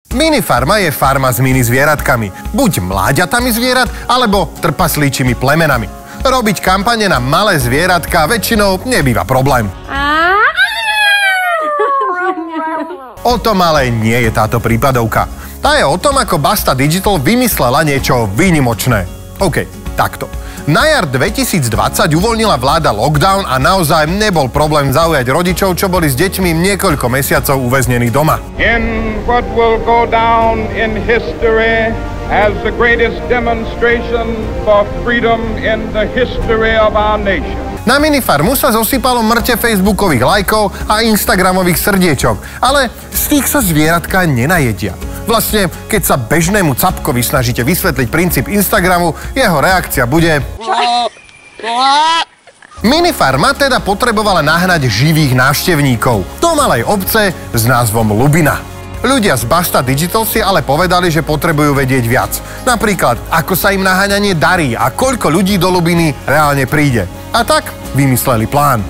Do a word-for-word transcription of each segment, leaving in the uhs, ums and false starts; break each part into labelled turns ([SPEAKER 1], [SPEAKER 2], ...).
[SPEAKER 1] Minifarma je farma s mini zvieratkami. Buď mláďatami zvierat, alebo trpaslíčimi plemenami. Robiť kampane na malé zvieratka väčšinou nebýva problém. O tom ale nie je táto prípadovka. Tá je o tom, ako Basta Digital vymyslela niečo výnimočné. OK, takto. Na jar dvetisícdvadsať uvoľnila vláda lockdown a naozaj nebol problém zaujať rodičov, čo boli s deťmi niekoľko mesiacov uväznení doma.
[SPEAKER 2] In what will go down in history as the greatest demonstration for freedom in the history of our nation.
[SPEAKER 1] Na Minifarmu sa zosypalo mŕte facebookových lajkov a instagramových srdiečok, ale z tých sa zvieratka nenajedia. Vlastne, keď sa bežnému capkovi snažíte vysvetliť princíp Instagramu, jeho reakcia bude... Minifarma teda potrebovala nahnať živých návštevníkov do malej obce s názvom Lubina. Ľudia z Basta Digital si ale povedali, že potrebujú vedieť viac. Napríklad, ako sa im naháňanie darí a koľko ľudí do Lubiny reálne príde. A tak vymysleli plán.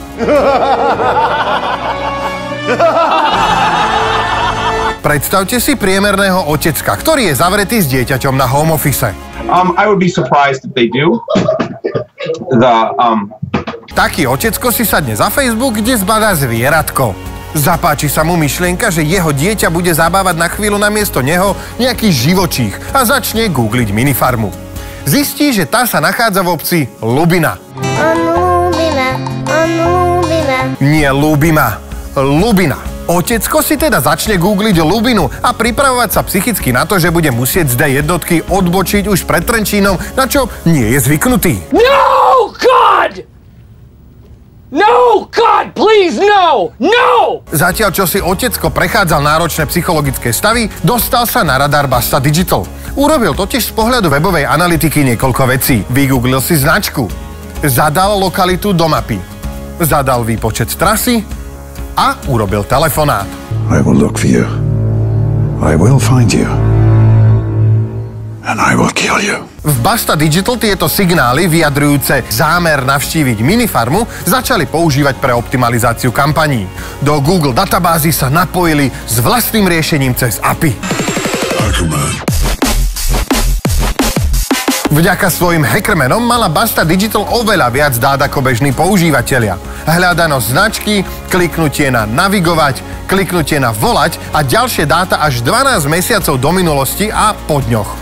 [SPEAKER 1] Predstavte si priemerného otecka, ktorý je zavretý s dieťaťom na home office.
[SPEAKER 3] Um, I would be surprised if they do. The, um...
[SPEAKER 1] Taký otecko si sadne za Facebook, kde zbadá zvieratko. Zapáči sa mu myšlienka, že jeho dieťa bude zabávať na chvíľu namiesto neho nejaký živočích a začne googliť Minifarmu. Zistí, že tá sa nachádza v obci Lubina.
[SPEAKER 4] Lubina, Lubina.
[SPEAKER 1] Nie Lubima, Lubina. Otecko si teda začne googliť Lubinu a pripravovať sa psychicky na to, že bude musieť z dé jednotky odbočiť už pred Trenčínom, na čo nie je zvyknutý.
[SPEAKER 5] No, God! No, God, please, no! No!
[SPEAKER 1] Zatiaľ, čo si otecko prechádzal náročné psychologické stavy, dostal sa na radar Basta Digital. Urobil totiž z pohľadu webovej analytiky niekoľko vecí. Vygooglil si značku, zadal lokalitu do mapy, zadal výpočet trasy a urobil telefonát.
[SPEAKER 6] I will look for you. I will find you. And I will kill you.
[SPEAKER 1] V Basta Digital tieto signály vyjadrujúce zámer navštíviť Minifarmu začali používať pre optimalizáciu kampaní. Do Google databázy sa napojili s vlastným riešením cez á pé í. Vďaka svojim hackermanom mala Basta Digital oveľa viac dát ako bežní používatelia. Hľadanosť značky, kliknutie na navigovať, kliknutie na volať a ďalšie dáta až dvanásť mesiacov do minulosti a po dňoch.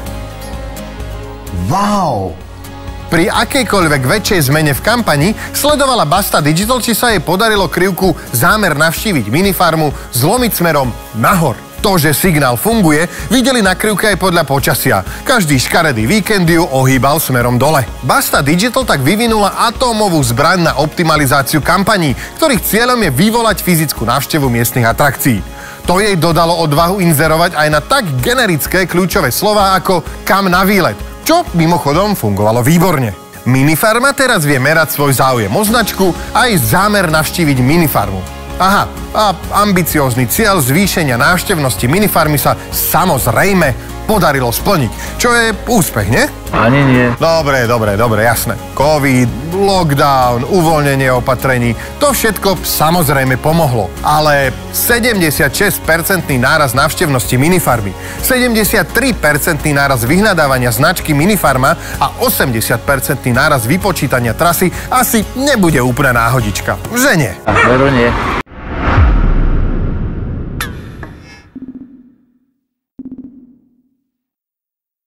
[SPEAKER 1] Wow! Pri akejkoľvek väčšej zmene v kampani sledovala Basta Digital, či sa jej podarilo krivku zámer navštíviť Minifarmu zlomiť smerom nahor. To, že signál funguje, videli na krivke aj podľa počasia. Každý škaredý víkend ju ohýbal smerom dole. Basta Digital tak vyvinula atómovú zbraň na optimalizáciu kampaní, ktorých cieľom je vyvolať fyzickú návštevu miestnych atrakcií. To jej dodalo odvahu inzerovať aj na tak generické kľúčové slová ako kam na výlet, čo mimochodom fungovalo výborne. Minifarma teraz vie merať svoj záujem o značku a aj zámer navštíviť Minifarmu. Aha, a ambiciózny cieľ zvýšenia návštevnosti Minifarmy sa samozrejme podarilo splniť, čo je úspech, nie?
[SPEAKER 7] Ani nie.
[SPEAKER 1] Dobre, dobre, dobre, jasné. Covid, lockdown, uvoľnenie opatrení, to všetko samozrejme pomohlo. Ale sedemdesiatšesť percent náraz návštevnosti Minifarmy, sedemdesiattri percent náraz vyhľadávania značky Minifarma a osemdesiat percent náraz vypočítania trasy asi nebude úplná náhodička. Že nie?
[SPEAKER 7] Veru nie.